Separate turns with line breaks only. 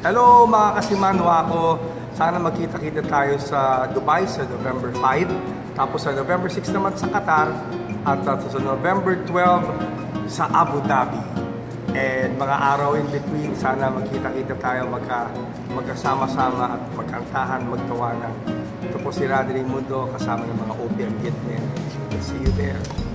Hello mga kasimanwa ko. Sana magkita-kita tayo sa Dubai sa November 5. Tapos sa November 6 naman sa Qatar. At sa November 12 sa Abu Dhabi. And mga araw in between, sana magkita-kita tayo, magkasama-sama at magkantahan, magtawanan. Ito po si Radley Mundo kasama ng mga OPM Hitmen. See you there.